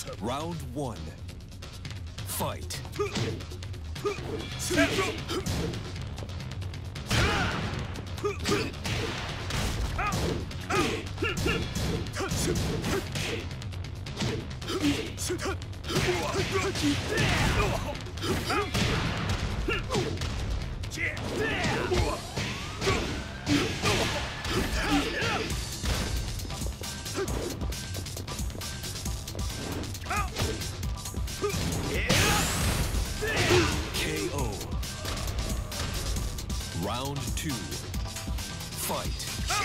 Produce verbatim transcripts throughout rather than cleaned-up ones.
Round one. Fight. K O. Round two. Fight.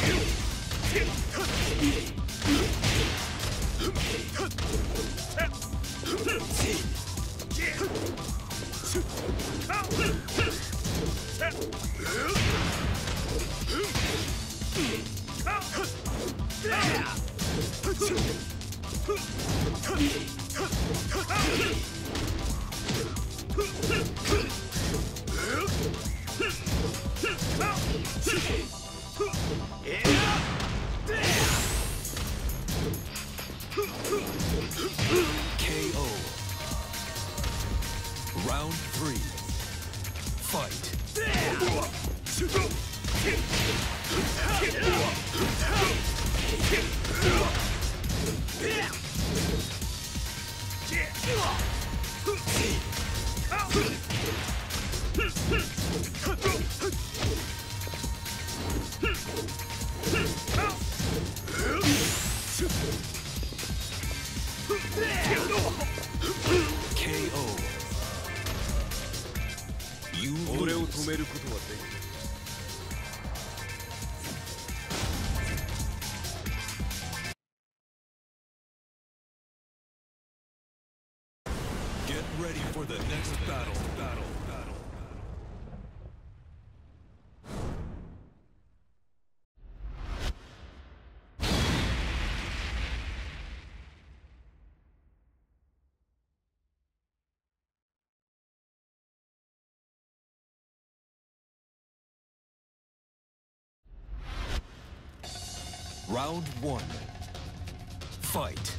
K O. Round three. Fight. K O. You lose. Get ready for the next battle. Battle. Battle. Round one. Fight.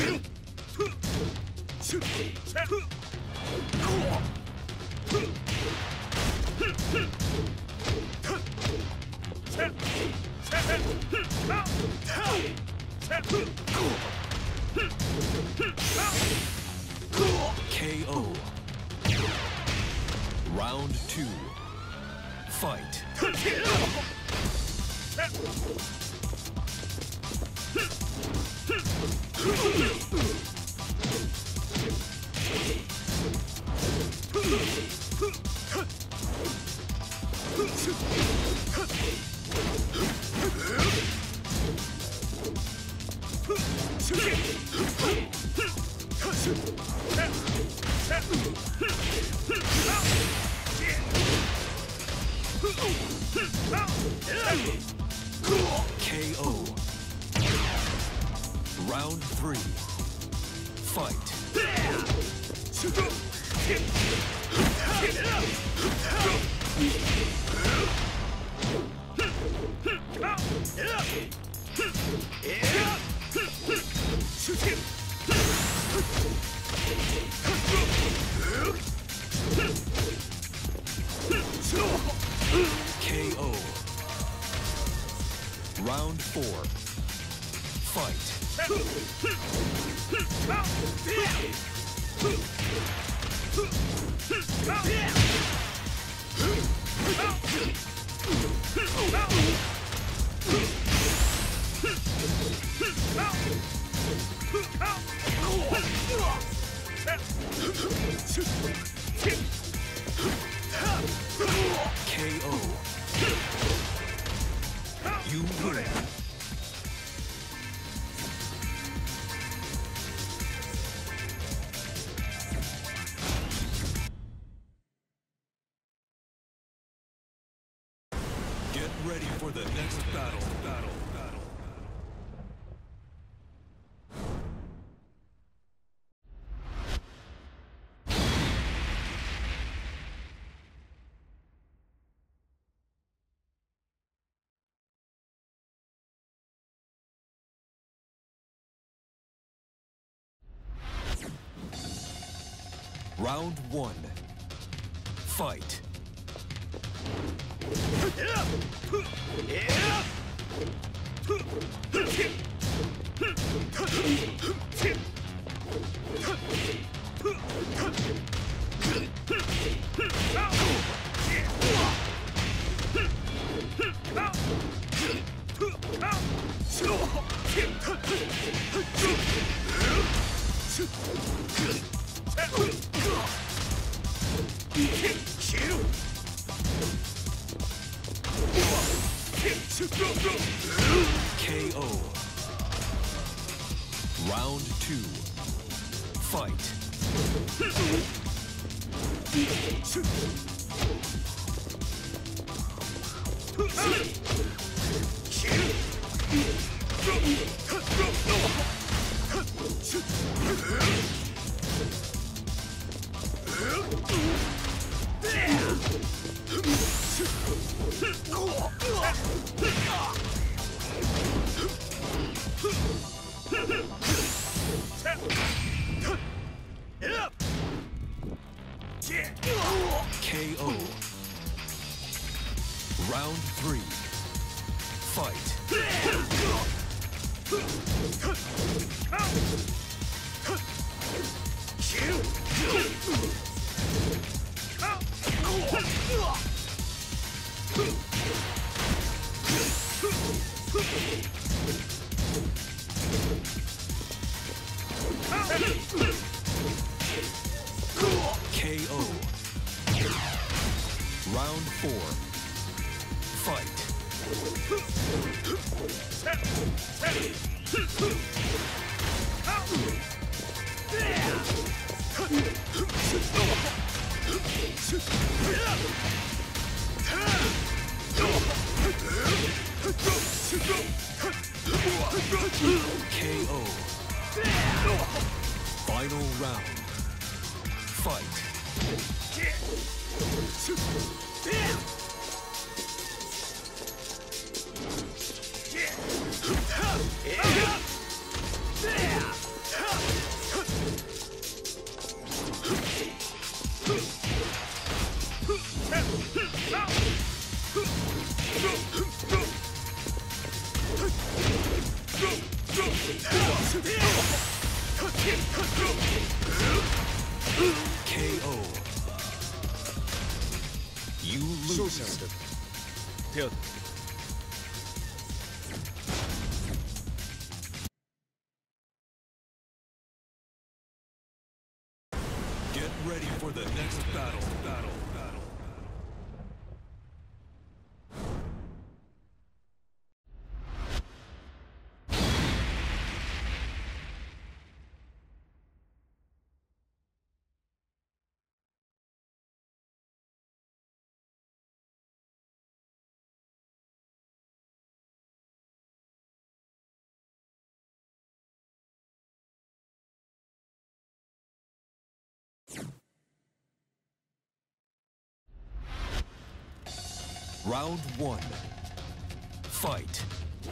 K O. Round two. Fight. K O. Round three. Fight. K O. Round four. Fight. K O. You win. Get ready for the next battle. Battle. Battle. Round one. Fight. K O. Round two. Fight. K O. Round three. Fight. K O. Round four. Fight. K O. Final round. Fight. K O. You lose. Get ready for the next battle. Battle. Battle. Round one. Fight.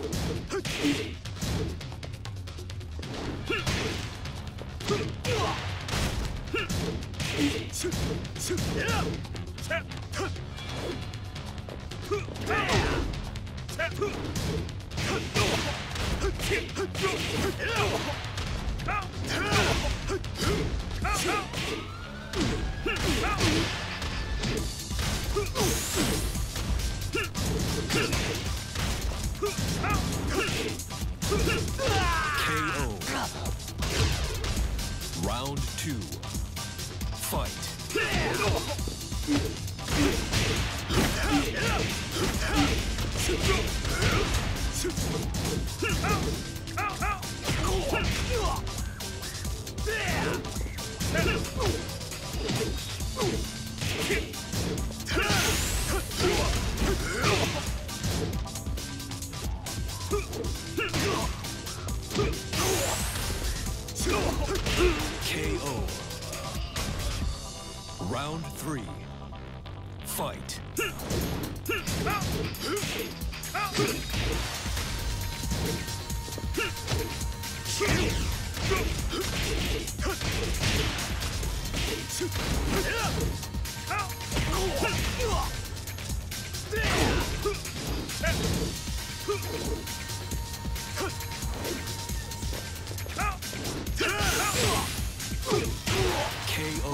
K O. Round two. Fight. K O. Round three. Fight. K O.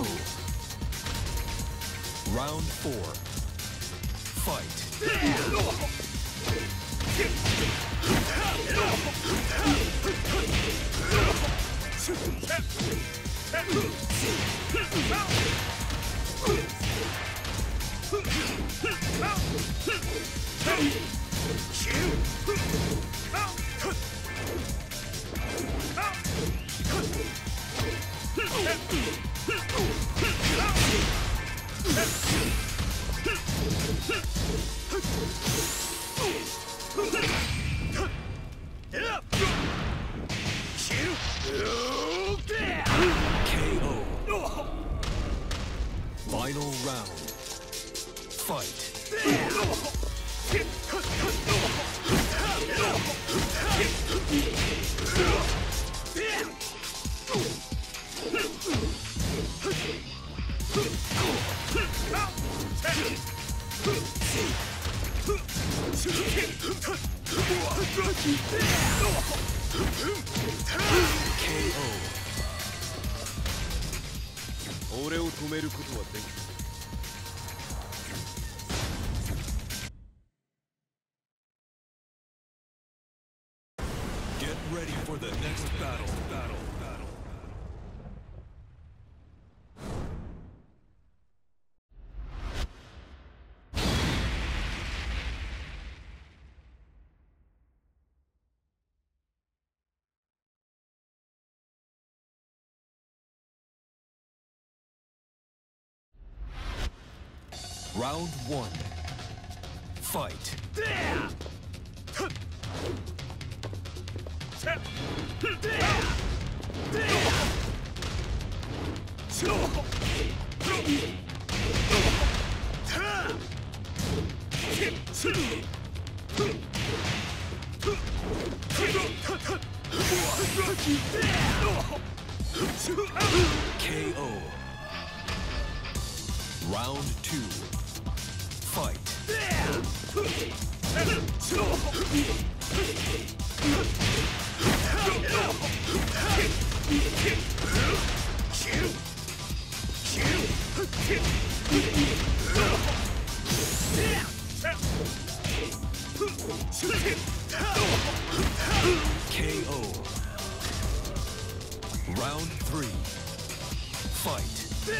Round four. Fight. K O. Final round. Fight. K O. 俺を止めることはできない。 Get ready for the next battle. Battle. Battle. Round one. Fight. K O. Round two. Fight. K O. Round three. Fight.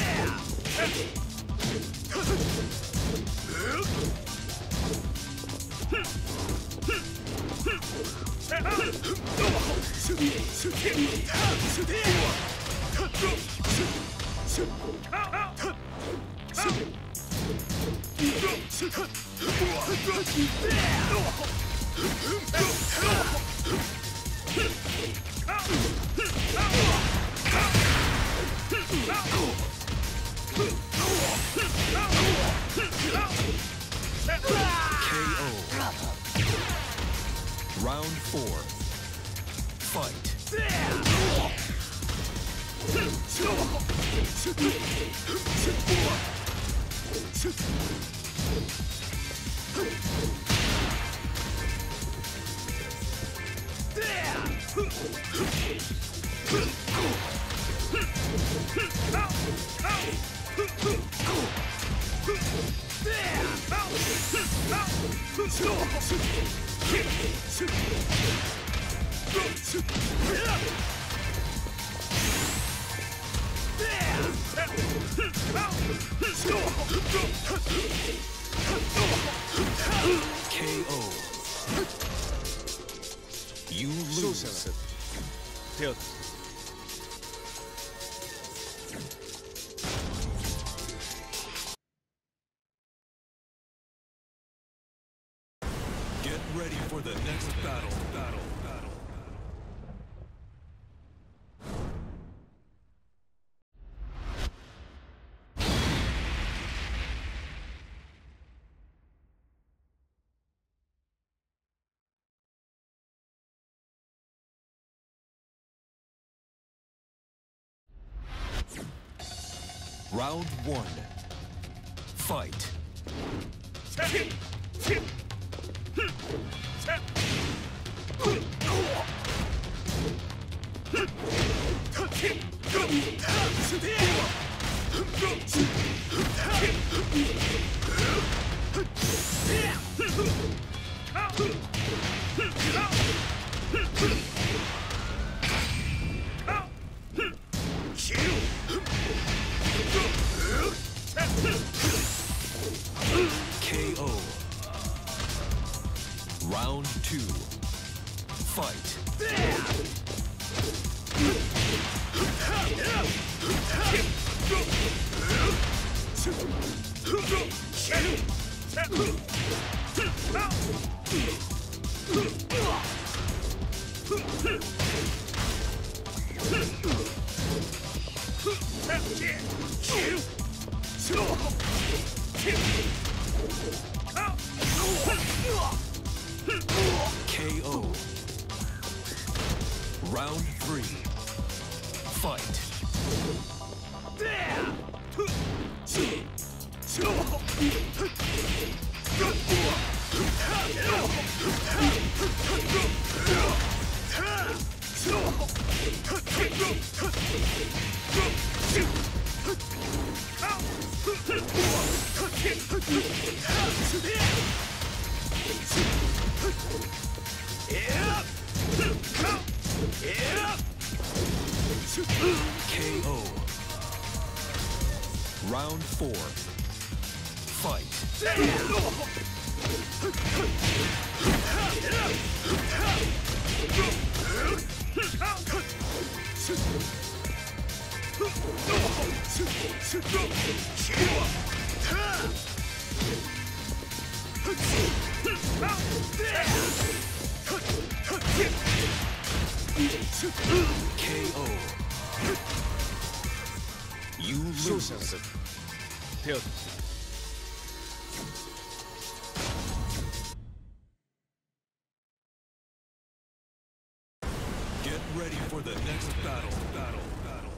K O. Round four. Fight. K O. You 勝者 lose. が手当てする。 Get ready for the next battle. Battle. Battle. Round one. Fight. K O. Round two. Fight. K O. Round three. Fight. K O. Round four. Fight. K O. You lose. 手を出す Get ready for the next battle. Battle. Battle.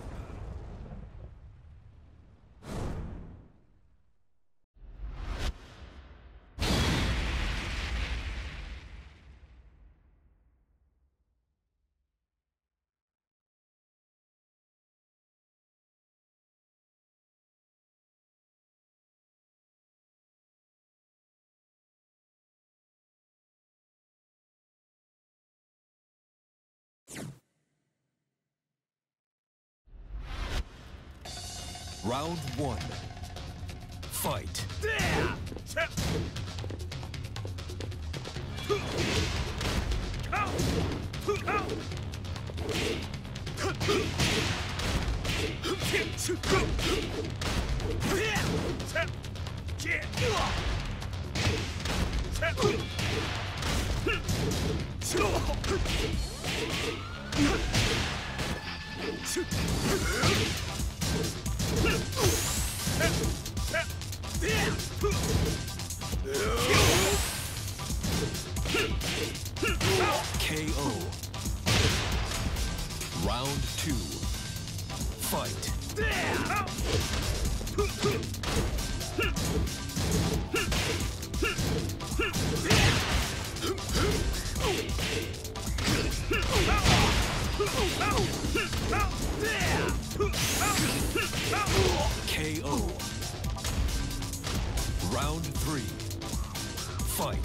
Round one. Fight. K O. Round two. Fight. K O. Round three. Fight.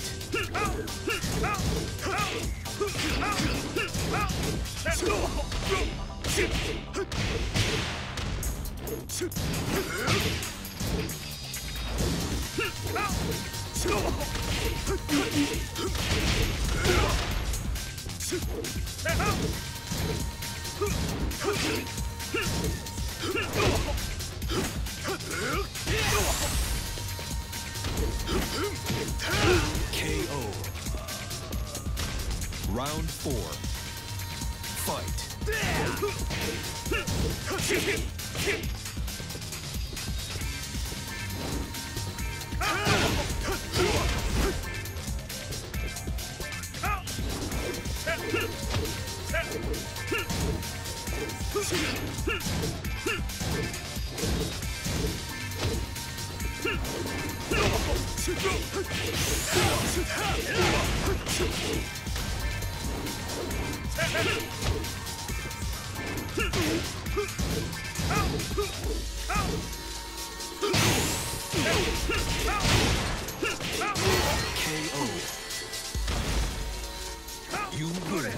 K O. Round four. Fight. You win.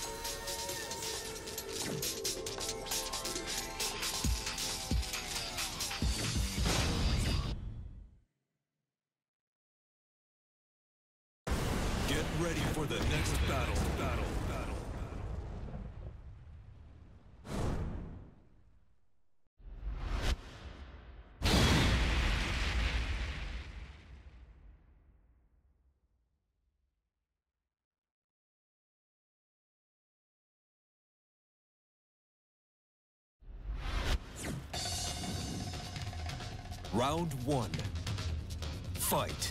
Get ready for the next battle. Battle. Battle. Round one. Fight.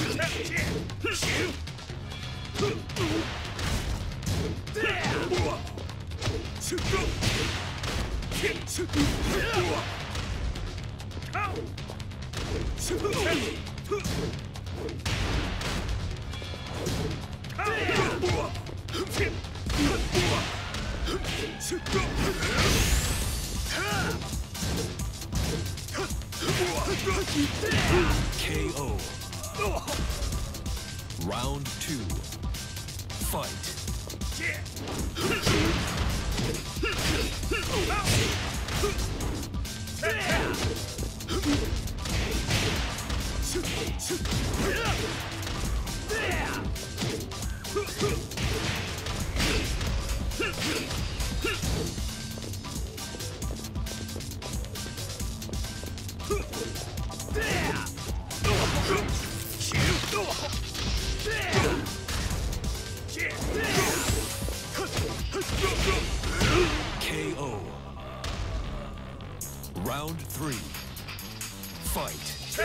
K O. Round two. Fight. K O. Round three. Fight.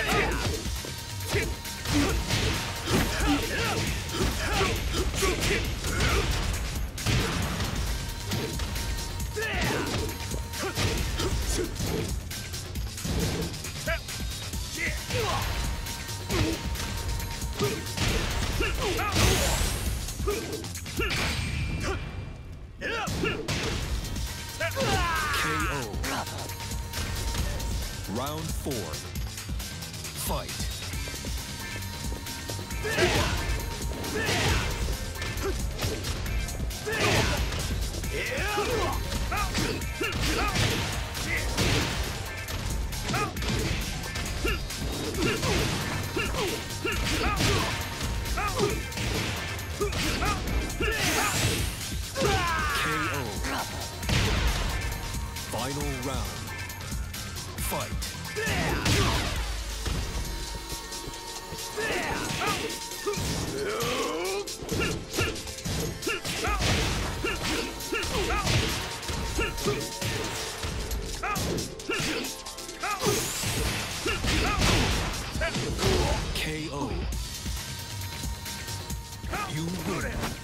K O. Round four. Fight. K O. Final round. Fight. K O. You win.